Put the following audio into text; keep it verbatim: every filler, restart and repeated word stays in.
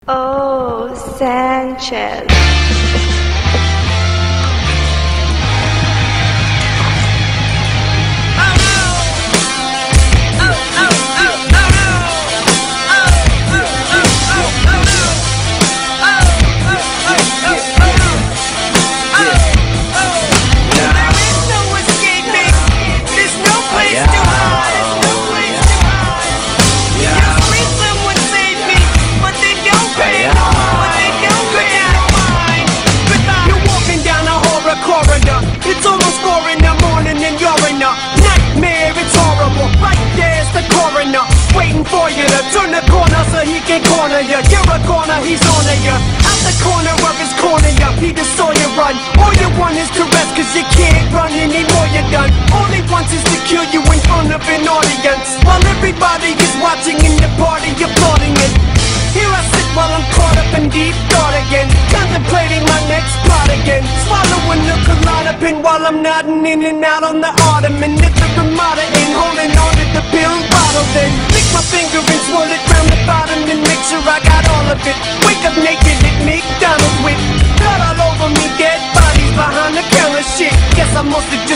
Oh, Sanchez. It's almost four in the morning and you're in a nightmare, it's horrible. Right there's the coroner, waiting for you to turn the corner so he can corner you. You're a corner, he's on you. Out the corner of his corner, you he just saw you run. All you want is to rest cause you can't run anymore, you're done. All he wants is to kill you in front of an audience, while everybody is watching in the party applauding it. Here I sit while I'm caught up in deep thought again, contemplating my next plot again, swallowing the Klonopin while I'm nodding in and out on the ottoman at the Ramada Inn, holding on to the pill bottle. Then lick my finger and swirl it round the bottom and make sure I got all of it. Wake up naked at McDonald's with blood all over me, dead bodies behind the counter. Shit, guess I must have just